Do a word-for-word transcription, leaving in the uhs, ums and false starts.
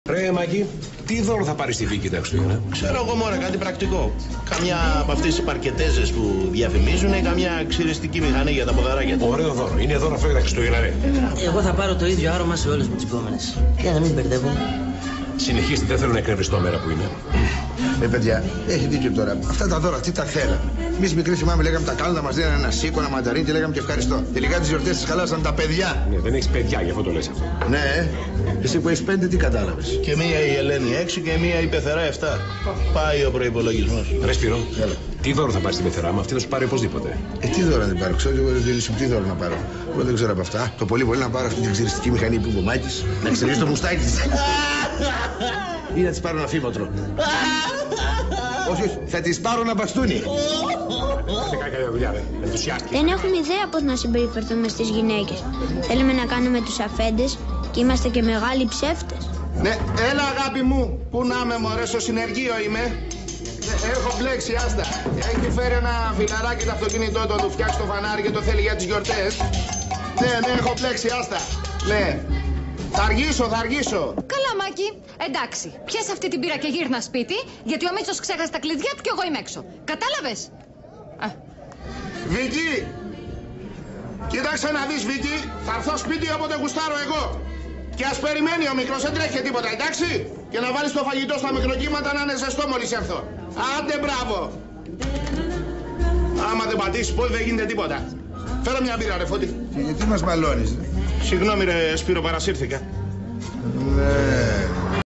Ρε Μάκη, τι δώρο θα πάρει στη Βίκη τα Χριστούγεννα? Ξέρω εγώ μωρέ, κάτι πρακτικό. Καμιά από αυτές τις παρκετέζες που διαφημίζουν ή καμιά ξυριστική μηχανή για τα ποδαράκια. Ωραίο δώρο. Είναι δώρο αυτό για τα Χριστούγεννα, ρε. Εγώ θα πάρω το ίδιο άρωμα σε όλες μου τις επόμενες. Για να μην μπερδεύομαι. Συνεχίστε, δεν θέλω να εκνευριστώ μέρα που είναι. Ε, παιδιά, έχει δίκιο τώρα. Αυτά τα δώρα, τι τα θέλαμε. Εμείς μικροί θυμάμαι, λέγαμε τα κάλνα, μας δίνανε ένα σίκο, ένα μανταρίνι και λέγαμε και ευχαριστώ. Τελικά τις γιορτές τις χαλάσαν τα παιδιά. Ναι, δεν έχεις παιδιά, γι' αυτό το λες αυτό. Ναι, εσύ που έχεις πέντε, τι κατάλαβες? Και μία η Ελένη έξι και μία η Πεθερά εφτά. Πάει ο προϋπολογισμός. Ρε Σπύρο, τι δώρο θα πάρει στην Πεθερά μου, αυτή θα σου πάρει οπωσδήποτε. Ε, τι δώρο να πάρω, ξέρω εγώ τι δώρο να πάρω. Εγώ δεν ξέρω από αυτά. Το πολύ πολύ να πάρω αυτή την ξυριστική μηχανή που είπε ο Μάκης, να ξυρίσει το μουστάκι της. Ή να της πάρω ένα φήμοτρο. Όχι, όχι, θα της πάρω ένα μπαστούνι. Δεν έχουμε ιδέα πώς να συμπεριφερθούμε στις γυναίκες. Θέλουμε να κάνουμε τους αφέντες και είμαστε και μεγάλοι ψεύτες. Ναι, έλα αγάπη μου, πού να είμαι μωρέ, στο συνεργείο είμαι. Ναι, έχω μπλέξει, άστα. Έχει φέρει ένα φιλαράκι το αυτοκίνητό του, του φτιάξει το φανάρι και το θέλει για τις γιορτές. Ναι, ναι, έχω μπλέξει, άστα. Ναι. Θα αργήσω, θα αργήσω. Καλά, Μάκη. Εντάξει, πιάσε αυτή την πύρα και γύρνα σπίτι, γιατί ο Μίτσος ξέχασε τα κλειδιά του και εγώ είμαι έξω. Κατάλαβες? Α. Βίκη! Κοίταξε να δεις, Βίκη. Θα έρθω σπίτι όποτε γουστάρω εγώ. Και ας περιμένει ο μικρός, δεν τρέχει τίποτα, εντάξει. Και να βάλεις το φαγητό στα μικροκύματα να είναι ζεστό μόλις έρθω. Άντε, μπράβο. Άμα δεν πατήσεις πόδι δεν γίνεται τίποτα. Φέρω μια μπύρα, ρε Φώτη. Και γιατί μας μαλώνεις? Συγγνώμη ρε Σπύρο, παρασύρθηκα. Ναι.